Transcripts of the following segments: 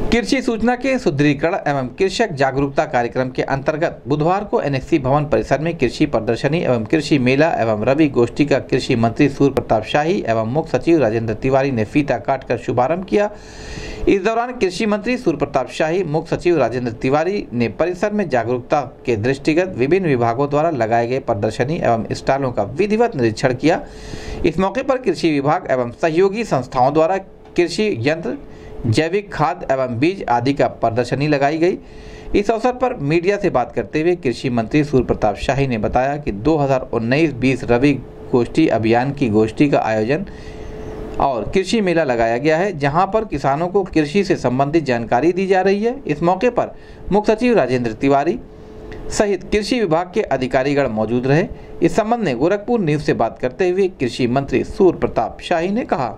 कृषि सूचना के सुदृढ़ीकरण एवं कृषक जागरूकता कार्यक्रम के अंतर्गत बुधवार को एनएक्सी भवन परिसर में कृषि प्रदर्शनी एवं कृषि मेला एवं रवि गोष्ठी का कृषि मंत्री सूर्य प्रताप शाही एवं मुख्य सचिव राजेंद्र तिवारी ने फीता काटकर शुभारंभ किया। इस दौरान कृषि मंत्री सूर्य प्रताप शाही, मुख्य सचिव राजेंद्र तिवारी ने परिसर में जागरूकता के दृष्टिगत विभिन्न विभागों द्वारा लगाए गए प्रदर्शनी एवं स्टॉलों का विधिवत निरीक्षण किया। इस मौके पर कृषि विभाग एवं सहयोगी संस्थाओं द्वारा कृषि यंत्र, जैविक खाद एवं बीज आदि का प्रदर्शनी लगाई गई। इस अवसर पर मीडिया से बात करते हुए कृषि मंत्री सूर्य प्रताप शाही ने बताया कि 2019-20 रवि गोष्ठी अभियान की गोष्ठी का आयोजन और कृषि मेला लगाया गया है, जहां पर किसानों को कृषि से संबंधित जानकारी दी जा रही है। इस मौके पर मुख्य सचिव राजेंद्र तिवारी सहित कृषि विभाग के अधिकारीगण मौजूद रहे। इस संबंध में गोरखपुर न्यूज से बात करते हुए कृषि मंत्री सूर्य प्रताप शाही ने कहा,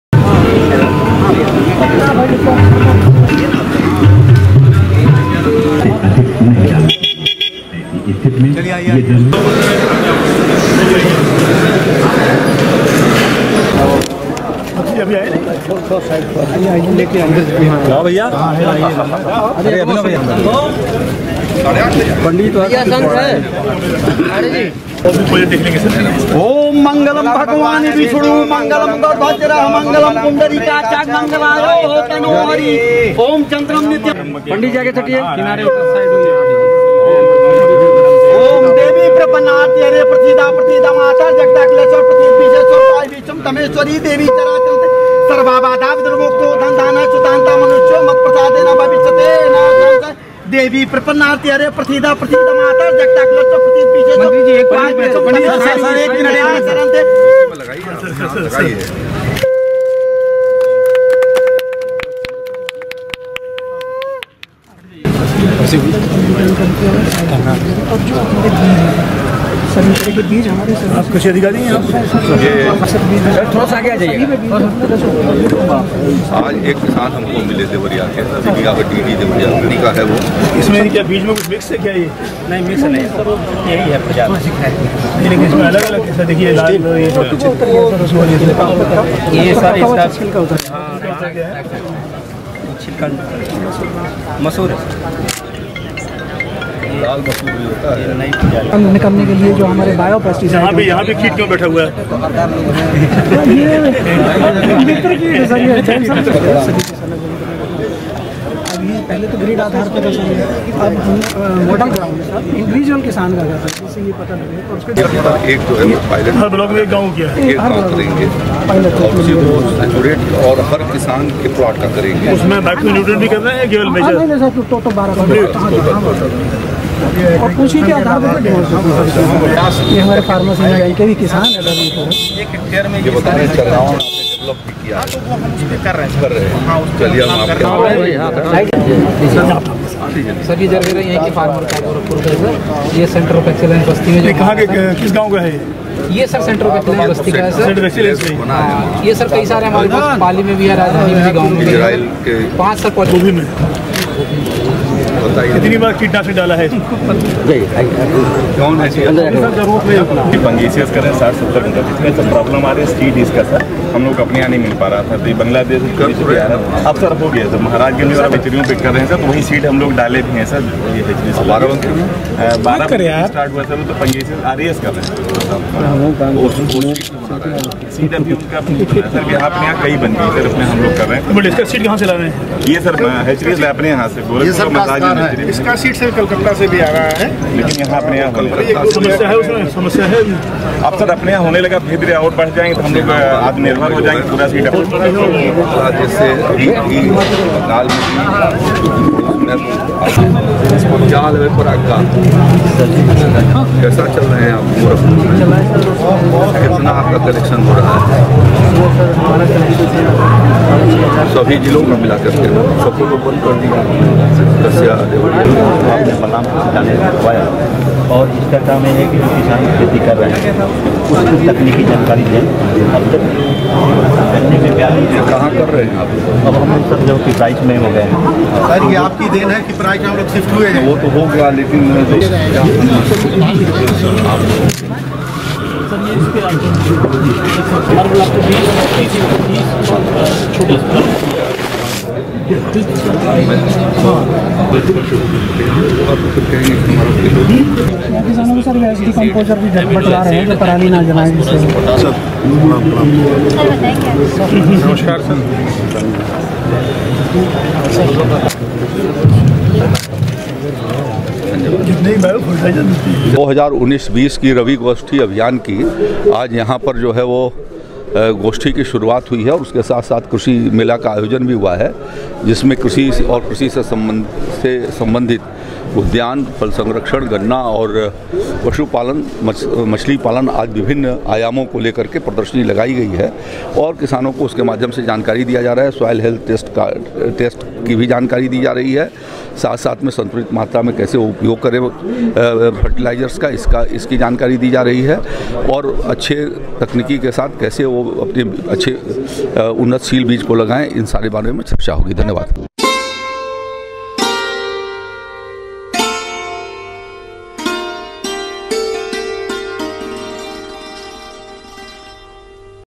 अभी आए लेके भैया पंडित ओम मंगलम भगवान विष्णु मंगलम गणपतिरा मंगलम पुंडरीकाक्ष मंगलायो तनो हरि ओम चंद्रम नित्य। पंडित जी आगे चटिए किनारे ओम देवी प्रपन्नाति हरे प्रसीदा प्रसीदा माता जगदाक्लेश्वर प्रतिपीशेश्वर विचम तमेश्वरी देवी चराचर सर्वबाधा विद्रमुक्तो धनधान सुतांता मनुष्यो मत प्रसादेन भविष्यते न देवी प्रपन्नाति हरे प्रसीदा प्रसीदा माता जगदाक्लेश्वर प्रतिपीशेश्वर। मंत्री जी एक संतरे के बीज हमारे आप कृषि अधिकारी हैं, थोड़ा सा आगे आ जाइए। आज एक किसान हमको मिले देवरिया के देवरिया का है वो। इसमें क्या बीज में कुछ मिक्स है क्या? ये नहीं मिक्स नहीं, यही है प्रजाति। लेकिन इसमें अलग अलग कैसा देखिए लाल ये सारे इसका छिलका होता है, छिलका मसूर लाल मसूर भी होता है। निकलने के लिए जो हमारे बायो पेस्टिसाइड यहाँ भी कीट क्यों बैठा हुआ है? पहले तो ग्रिड आधार पर अब मॉडल ग्राउंड इंडिविजुअल किसान का था, जिससे ये पता लगे। और उसके एक जो है वो पायलट हर ब्लॉक में एक गाँव किया है, एक गाँव करेंगे पायलट और हर किसान के प्लॉट का करेंगे। उसमें माइक्रो न्यूट्रिएंट भी कर रहे हैं केवल मेजर टोटल 12 और उसी के आधार पर ये हमारे फार्मर्स के भी किसान एक हेक्टेयर में ये बताएं चरगांव डेवलप भी किया है, कर रहे हैं। चलिए हम सभी जगह यहीं के फार्मर का गोरखपुर का सर। ये सेंटर ऑफ एक्सीलेंस बस्ती में जो कहाँ के किस गाँव का है ये सर? सेंटर ऑफ एक्सीलेंस बस्ती का है सर। ये सर कई सारे हमारे पास पाली में भी है, राजधानी में भी, गाँव में भी 5 सर गोभी में। कितनी बार कीटनाशक डाला है? कौन है फंगीसियस करें 60-70 घंटा, इसमें सब प्रॉब्लम आ रही है। सीड इसका सर हम लोग अपने यहाँ नहीं मिल पा रहा था, तो ये बांग्लादेश अब सर हो गया सर, महाराजगंज और बेचरियों पे कर रहे हैं सर, तो वही सीड हम लोग डाले भी हैं सर। ये है 12 स्टार्ट हुआ सर, तो फंगीसियस RES कर रहे हैं सीड अभी उनका सर। यहाँ अपने यहाँ कई बन गई सर, इसमें हम लोग कर रहे हैं। बट इसका सीड कहाँ से ला रहे हैं? ये सर HRS अपने यहाँ से इसका सीट से कलकत्ता से भी आ रहा है, लेकिन यहाँ अपने यहाँ समस्या है, उसमें समस्या है। अब सर अपने यहाँ होने लगा, धीरे धीरे और बढ़ जाएंगे तो हम लोग आत्मनिर्भर हो जाएंगे। पूरा सीट जैसे बंगाल में जाल है पराग कैसा चल रहे हैं आप? कितना आपका कलेक्शन हो रहा है? सभी जिलों में मिला करके सबको तो बंद कर दिया। आपने बलराम जाने लगवाया और इसका काम है कि जो किसान खेती कर रहे हैं उसकी तकनीकी जानकारी दें। अब तक करने में कहाँ कर रहे हैं आप? अब हम सब जो कि प्राइस में हो गए हैं सर। ये आपकी देन है कि प्राइस में हम लोग शिफ्ट हुए हैं? वो तो हो गया, लेकिन छोटे किसानों को सर वैसे कंपोजर भी बटवा रहे हैं जो पराली ना जलाएं जिससे। नमस्कार सर। 2019-20 की रवि गोष्ठी अभियान की आज यहाँ पर जो है वो गोष्ठी की शुरुआत हुई है और उसके साथ साथ कृषि मेला का आयोजन भी हुआ है, जिसमें कृषि और कृषि से संबंधित उद्यान, फल संरक्षण, गन्ना और पशुपालन, मछली पालन आदि विभिन्न आयामों को लेकर के प्रदर्शनी लगाई गई है और किसानों को उसके माध्यम से जानकारी दिया जा रहा है। सॉइल हेल्थ टेस्ट की भी जानकारी दी जा रही है, साथ साथ में संतुलित मात्रा में कैसे उपयोग करें फर्टिलाइजर्स का इसकी जानकारी दी जा रही है और अच्छे तकनीकी के साथ कैसे वो अपने अच्छे उन्नतशील बीज को लगाएं, इन सारे बारे में चर्चा होगी। धन्यवाद।